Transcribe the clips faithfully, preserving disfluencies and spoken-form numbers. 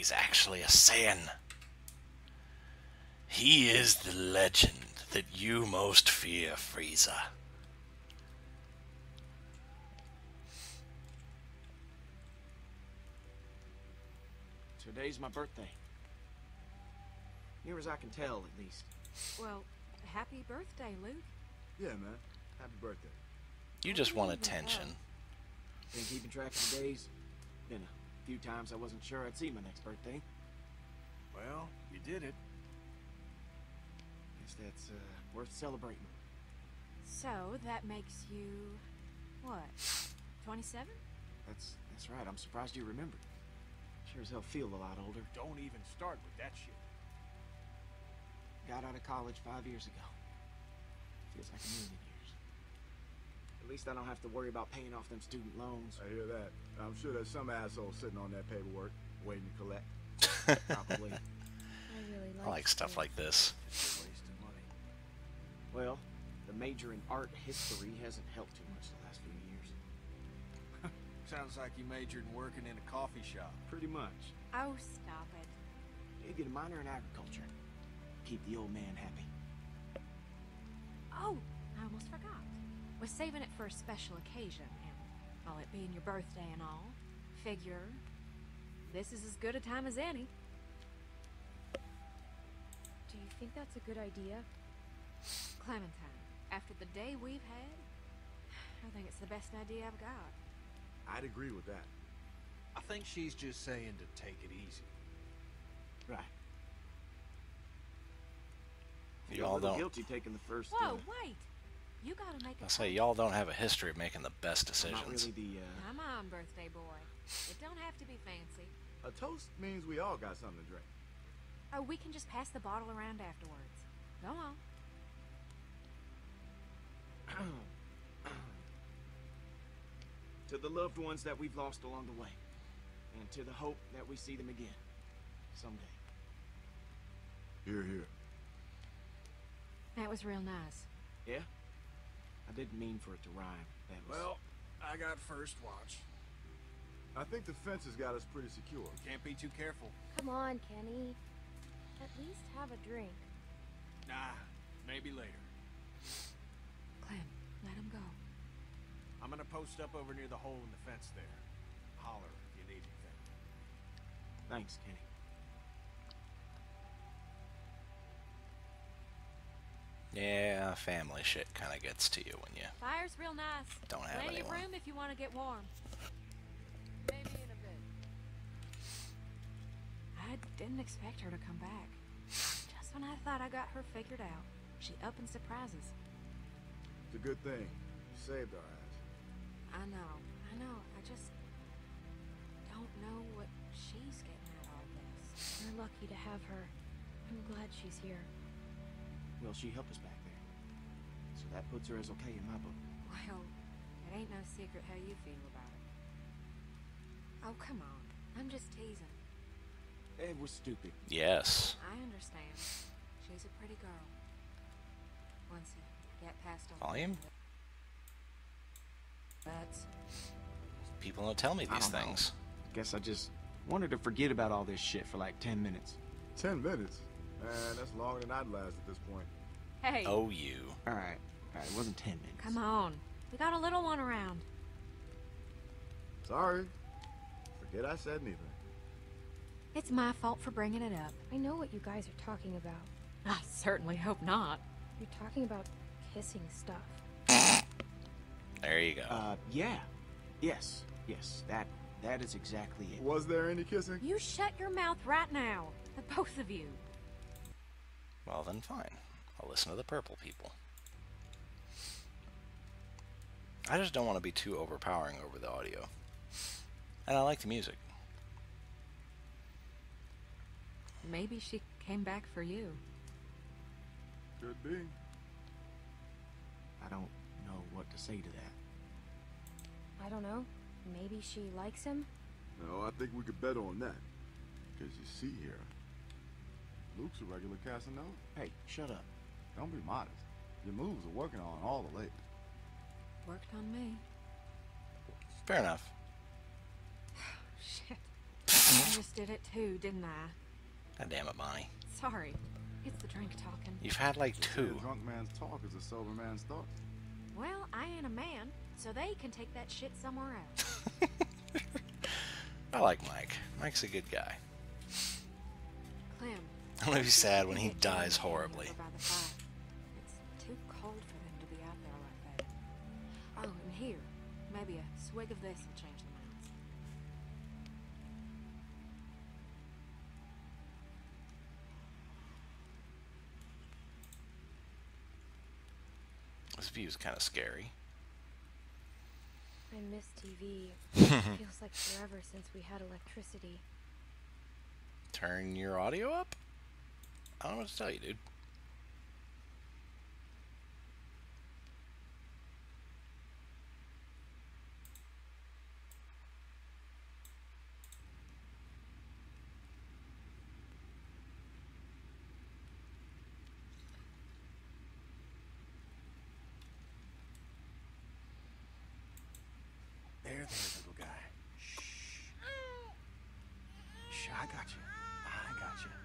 he's actually a Saiyan. He is the legend that you most fear, Frieza. Today's my birthday. Near as I can tell, at least. Well, happy birthday, Luke. Yeah, man. Happy birthday. You just want attention. Been keeping track of the days. Been a few times I wasn't sure I'd see my next birthday. Well, you did it. Guess that's uh, worth celebrating. So that makes you what? twenty-seven? That's that's right. I'm surprised you remembered. Sure as hell feel a lot older. Don't even start with that shit. Got out of college five years ago. Feels like a million years. At least I don't have to worry about paying off them student loans. I hear that. I'm sure there's some asshole sitting on that paperwork, waiting to collect. Probably. I really like, I like stuff like this. Just wasting money. Well, the major in art history hasn't helped too much the last few years. Sounds like you majored in working in a coffee shop. Pretty much. Oh, stop it. You get a minor in agriculture. Keep the old man happy. Oh, I almost forgot. We're saving it for a special occasion, and all it being your birthday and all, figure this is as good a time as any. Do you think that's a good idea? Clementine, after the day we've had, I think it's the best idea I've got. I'd agree with that. I think she's just saying to take it easy. Right. You Feel a all little don't. guilty taking the first. Whoa, uh, wait! You gotta make a I say y'all don't have a history of making the best I'm not decisions. really the. Uh, Come on, birthday boy. It don't have to be fancy. A toast means we all got something to drink. Oh, we can just pass the bottle around afterwards. Go on. to the loved ones that we've lost along the way, and to the hope that we see them again someday. Here, here. That was real nice. Yeah? I didn't mean for it to rhyme. That was. Well, I got first watch. I think the fence has got us pretty secure. Can't be too careful. Come on, Kenny. At least have a drink. Nah, maybe later. Clem, let him go. I'm gonna post up over near the hole in the fence there. Holler if you need anything. Thanks, Kenny. Yeah, family shit kind of gets to you when you Fire's real nice. don't have Plenty of anyone. room if you want to get warm. Maybe in a bit. I didn't expect her to come back. Just when I thought I got her figured out, she up and surprises. It's a good thing. You saved our ass. I know, I know. I just don't know what she's getting at all this. We're lucky to have her. I'm glad she's here. Well, she helped us back there. So that puts her as okay in my book. Well, it ain't no secret how you feel about it. Oh, come on. I'm just teasing. It was stupid. Yes. I understand. She's a pretty girl. Once you get past all Volume? That's People don't tell me I these don't know. things. Guess I just wanted to forget about all this shit for like ten minutes. Ten minutes? Man, that's longer than I'd last at this point. hey. Oh, you. Alright. Alright, it wasn't ten minutes. Come on. We got a little one around. Sorry. Forget I said anything. It's my fault for bringing it up. I know what you guys are talking about. I certainly hope not. You're talking about kissing stuff. There you go. Uh, yeah. Yes. Yes. That, that is exactly it. Was there any kissing? You shut your mouth right now. The both of you. Well, then fine. I'll listen to the purple people. I just don't want to be too overpowering over the audio. And I like the music. Maybe she came back for you. Could be. I don't know what to say to that. I don't know. Maybe she likes him? No, I think we could bet on that. Because you see here, Luke's a regular Casanova. Hey, shut up. Don't be modest. Your moves are working on all the ladies. Worked on me. Fair enough. Shit. I just just did it too, didn't I? God damn it, Bonnie. Sorry. It's the drink talking. You've had like They say two. A drunk man's talk is a sober man's thought. Well, I ain't a man, so they can take that shit somewhere else. I like Mike. Mike's a good guy. Clem. I'm gonna be sad when he get dies Danny horribly. over by the fire. It's too cold for them to be out there like that. Oh, and here, maybe a swig of this will change the minds. This view's kind of scary. I miss T V. Feels like forever since we had electricity. Turn your audio up? I don't know what to tell you, dude. There, there, little guy. Shh. Shh, I got you. I got you.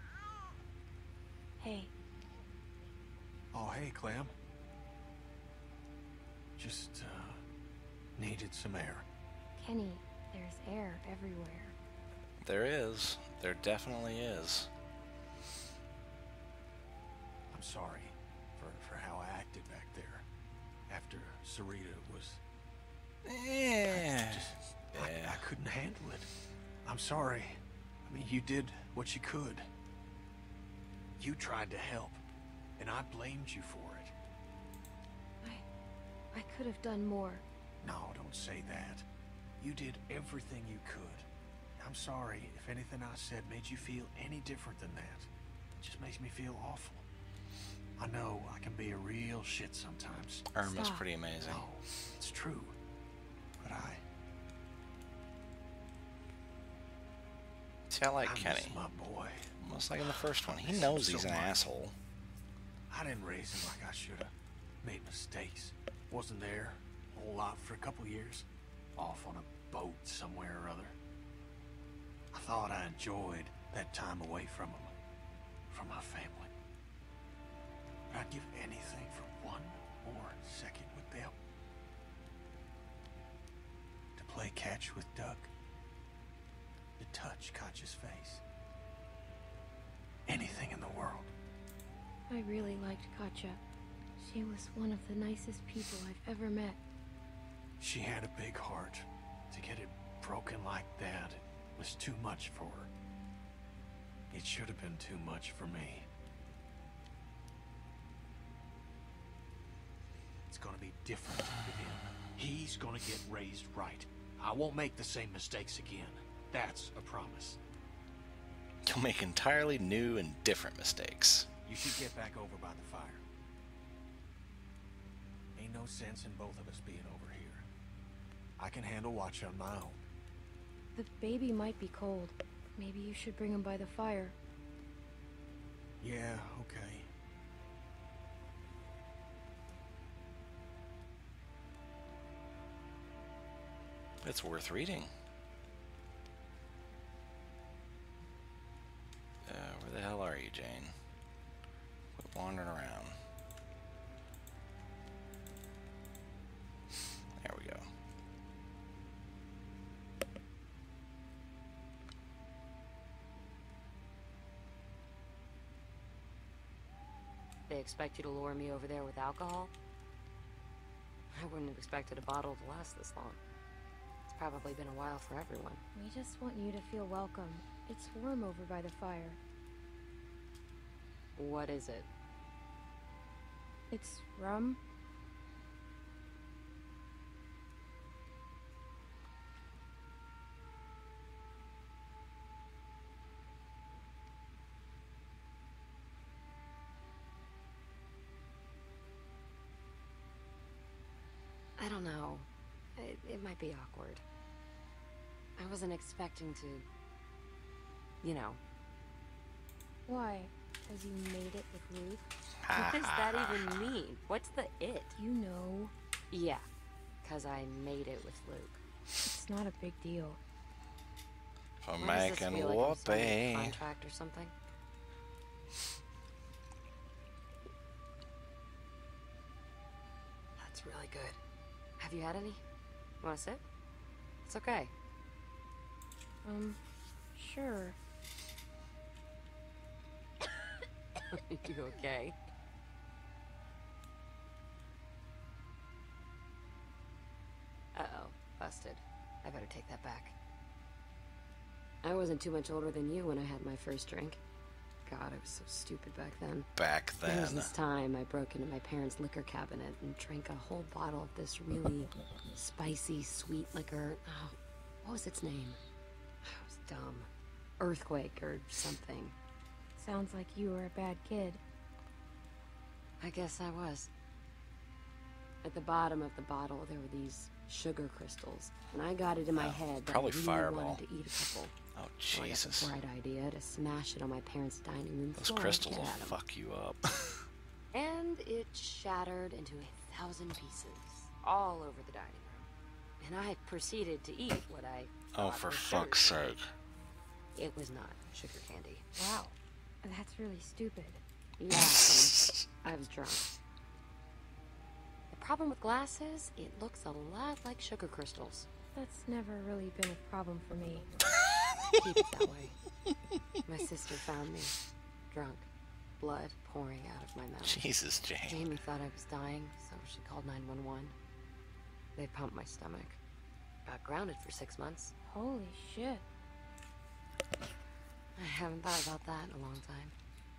Hey, Oh, hey, Clem. Just, uh, needed some air. Kenny, there's air everywhere. There is. There definitely is. I'm sorry for, for how I acted back there. After Sarita was... Yeah. Just, Yeah. I, I couldn't handle it. I'm sorry. I mean, you did what you could. You tried to help, and I blamed you for it. I, I could have done more. No, don't say that. You did everything you could. I'm sorry if anything I said made you feel any different than that. It just makes me feel awful. I know I can be a real shit sometimes. Irma's Stop. pretty amazing. No, it's true. But I... See, I like I Kenny. miss my boy. Almost like in the first one. He miss knows him he's so an much. asshole. I didn't raise him like I should have. Made mistakes. Wasn't there a whole lot for a couple years. Off on a boat somewhere or other. I thought I enjoyed that time away from him. From my family. But I'd give anything for one more second with them. To play catch with Doug. To touch Katja's face. Anything in the world. I really liked Katja. She was one of the nicest people I've ever met. She had a big heart. To get it broken like that was too much for her. It should have been too much for me. It's gonna be different with him. He's gonna get raised right. I won't make the same mistakes again. That's a promise. You'll make entirely new and different mistakes. You should get back over by the fire. Ain't no sense in both of us being over here. I can handle watch on my own. The baby might be cold. Maybe you should bring him by the fire. Yeah, okay. It's worth reading. Uh, where the hell are you, Jane? Quit wandering around. There we go. They expect you to lure me over there with alcohol? I wouldn't have expected a bottle to last this long. It's probably been a while for everyone. We just want you to feel welcome. It's warm over by the fire. What is it? It's rum. I don't know. It, it might be awkward. I wasn't expecting to... You know. Why? Because you made it with Luke? What does that even mean? What's the it? You know. Yeah, because I made it with Luke. It's not a big deal. For Why does this making feel like I'm signing a whoopee. contract or something? That's really good. Have you had any? Want to sip? It's okay. Um, sure. You okay? Uh-oh. Busted. I better take that back. I wasn't too much older than you when I had my first drink. God, I was so stupid back then. Back There was then. this time I broke into my parents' liquor cabinet and drank a whole bottle of this really spicy, sweet liquor. Oh, what was its name? It was dumb. Earthquake or something. Sounds like you were a bad kid. I guess I was. At the bottom of the bottle, there were these sugar crystals, and I got it in my Oh, head that probably I really Fireball. wanted to eat a couple. Oh, So I got the Jesus. bright idea to smash it on my parents' dining room Those floor and crystals get will at 'em. fuck you up. And it shattered into a thousand pieces, all over the dining room. And I proceeded to eat what I Oh, thought for was fuck's sugar. sake. It was not sugar candy. Wow. That's really stupid. Yeah, son, I was drunk. The problem with glass is, it looks a lot like sugar crystals. That's never really been a problem for me. Keep it that way. My sister found me, drunk, blood pouring out of my mouth. Jesus, Jane. Jamie thought I was dying, so she called nine one one. They pumped my stomach. Got grounded for six months. Holy shit. I haven't thought about that in a long time.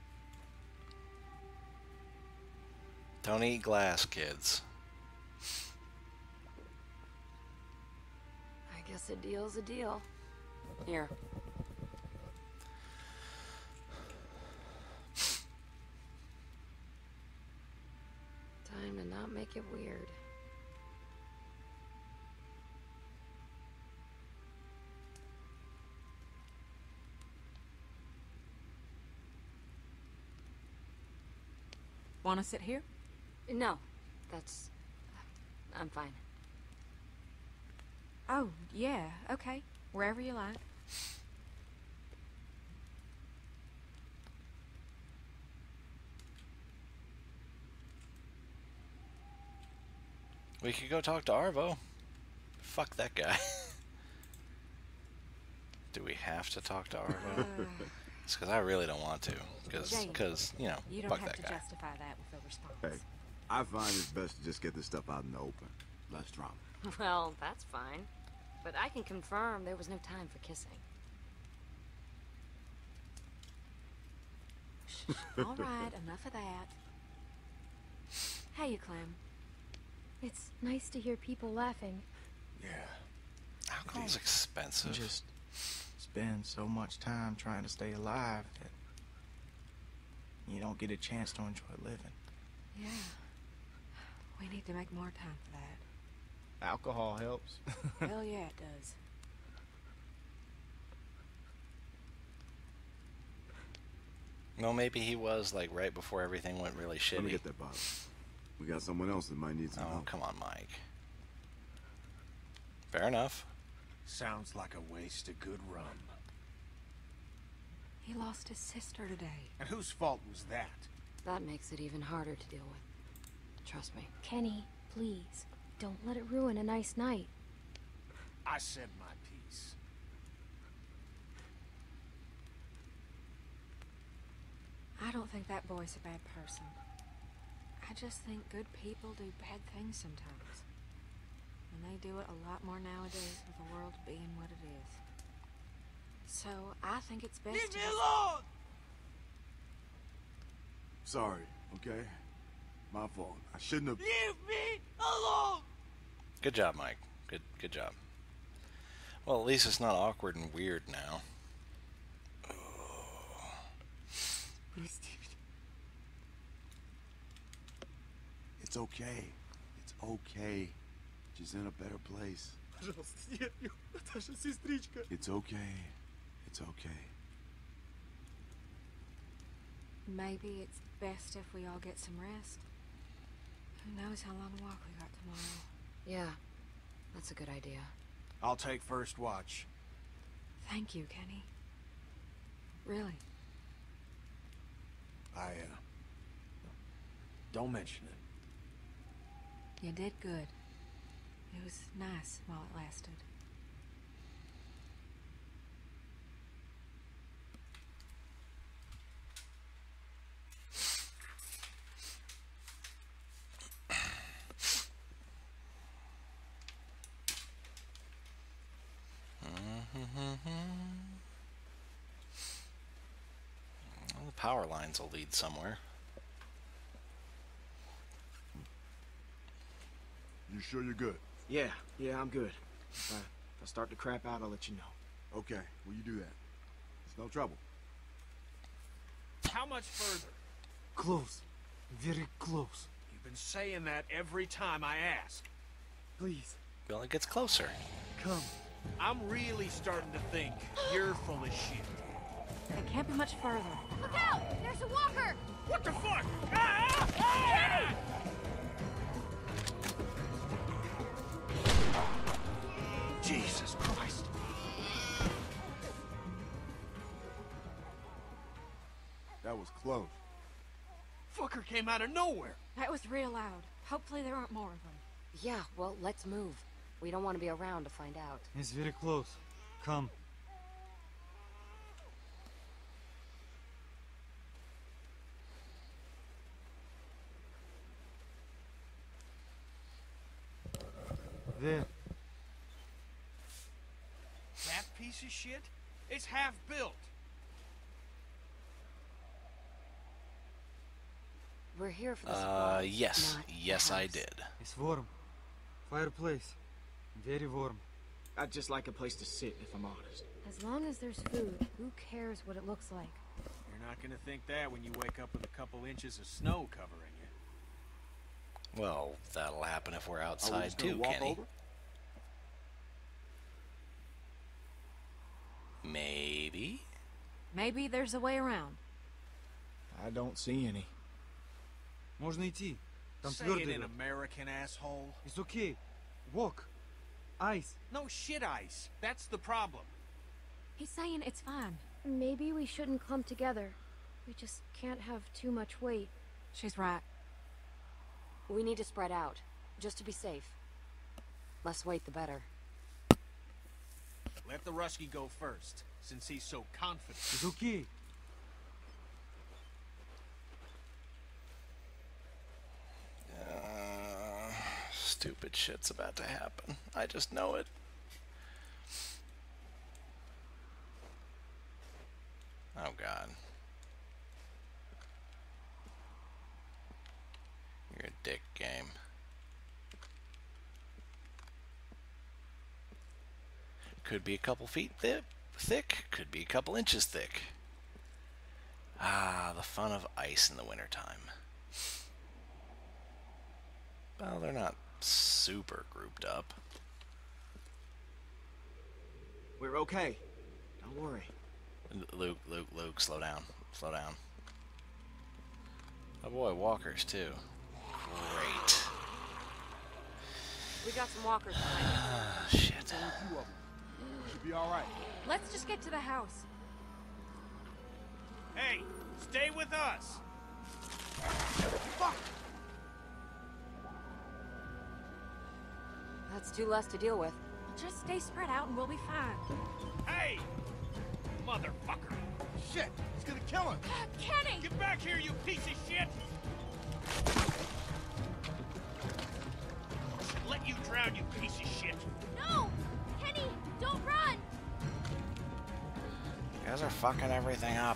Don't eat glass, kids. I guess a deal's a deal. Here. Time to not make it weird. Want to sit here? No, that's... I'm fine. Oh, yeah, okay. Wherever you like. We could go talk to Arvo. Fuck that guy. Do we have to talk to Arvo? It's because I really don't want to. Because, Jane, because you know, You don't fuck have that to guy. justify that with a response. Hey, I find it's best to just get this stuff out in the open. Less drama. Well, that's fine. But I can confirm there was no time for kissing. All right, enough of that. Hey, you Clem. It's nice to hear people laughing. Yeah. Alcohol's expensive. You just spend so much time trying to stay alive that you don't get a chance to enjoy living. Yeah. We need to make more time for that. Alcohol helps. Hell yeah, it does. Well, maybe he was like right before everything went really Let me shitty. get that bottle. We got someone else that might need some Oh, help. come on, Mike. Fair enough. Sounds like a waste of good rum. He lost his sister today. And whose fault was that? That makes it even harder to deal with. Trust me. Kenny, please, don't let it ruin a nice night. I said my piece. I don't think that boy's a bad person. I just think good people do bad things sometimes. And they do it a lot more nowadays with the world being what it is. So I think it's best to just- Sorry, okay? My fault. I shouldn't have. Good job, Mike. Good, good job. Well, at least it's not awkward and weird now. It's okay. It's okay. She's in a better place. It's okay. It's okay. Maybe it's best if we all get some rest. Who knows how long a walk we got tomorrow. Yeah, that's a good idea. I'll take first watch. Thank you, Kenny. Really. I, uh... don't mention it. You did good. It was nice while it lasted. Well, the power lines will lead somewhere. You sure you're good? Yeah, yeah, I'm good. If I, if I start to crap out, I'll let you know. Okay, will you do that? It's no trouble. How much further? Close. Very close. You've been saying that every time I ask. Please, Well, it gets closer. come. I'm really starting to think you're full of shit. It can't be much further. Look out! There's a walker! What the fuck? Ah, ah, ah! Jesus Christ. That was close. Fucker came out of nowhere. That was real loud. Hopefully there aren't more of them. Yeah, well, let's move. We don't want to be around to find out. It's very close. Come. There. That piece of shit? It's half built. We're here for the Uh, supplies, yes. not the Yes, I house. did. It's warm. Fireplace. Very warm. I'd just like a place to sit, if I'm honest. As long as there's food, who cares what it looks like? You're not gonna think that when you wake up with a couple inches of snow covering you. Well, that'll happen if we're Are we outside just gonna too, walk Kenny. over? Maybe. Maybe there's a way around. I don't see any. Можно идти. Там Say it твердый in лед. American, asshole. It's okay. Walk. Ice. No shit ice. That's the problem. He's saying it's fine. Maybe we shouldn't clump together. We just can't have too much weight. She's right. We need to spread out, just to be safe. Less weight, the better. Let the Rusky go first, since he's so confident. It's okay. Uh, stupid shit's about to happen. I just know it. Oh God. You're a dick, game. Could be a couple feet thi thick, could be a couple inches thick. Ah, the fun of ice in the wintertime. Well, they're not super grouped up. We're okay. Don't worry. L- Luke, Luke, Luke, slow down. Slow down. Oh boy, walkers too. Great. We got some walkers behind us. Ah, shit. Two of them. Should be all right. Let's just get to the house. Hey, stay with us. That's two less to deal with. Just stay spread out and we'll be fine. Hey, motherfucker. Shit! It's gonna kill him! Kenny! Get back here, you piece of shit. I should let you drown, you piece of shit. No! Kenny, don't run! You guys are fucking everything up.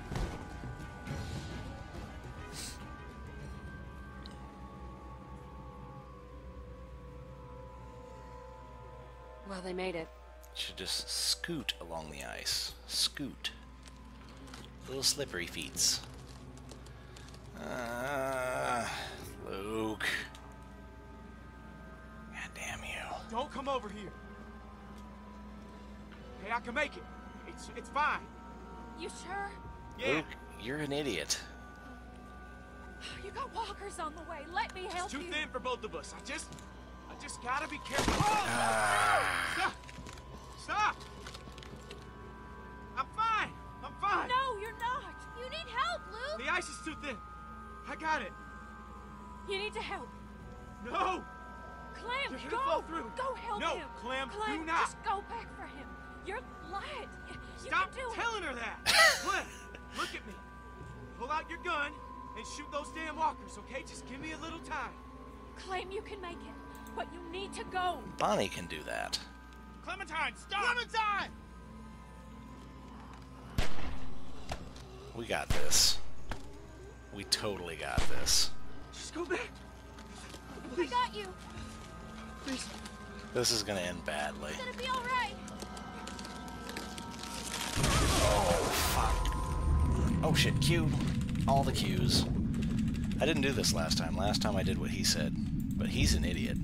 Well, they made it. Should just scoot along the ice. Scoot. Little slippery feets. Uh, Luke. God damn you. Don't come over here. Hey, I can make it. It's it's fine. You sure? Yeah. Luke, you're an idiot. You got walkers on the way. Let me help It's too you. thin for both of us. I just I just gotta be careful. Oh! Stop! Stop! got it. You need to help. No! Clem, You're gonna go! fall through. Go help No, him. Clem, Clem, do not. just go back for him. You're light. You, you Stop can do telling her that! Clem, look at me. Pull out your gun and shoot those damn walkers, okay? Just give me a little time. it. Clem, you can make it. But you need to go. Bonnie can do that. Clementine, stop! Clementine! We got this. We totally got this. Just go back. I got you. Please. This is gonna end badly. It's gonna be all right. Oh shit, Q. All the Qs. I didn't do this last time. Last time I did what he said. But he's an idiot.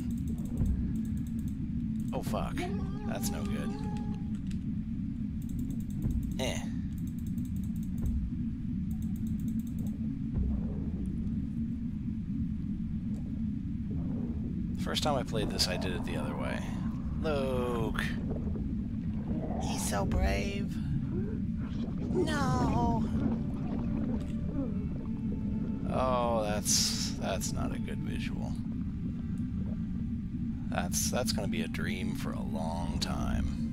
Oh fuck. That's no good. Eh. First time I played this, I did it the other way. Luke. He's so brave. No. Oh, that's that's not a good visual. That's that's gonna be a dream for a long time.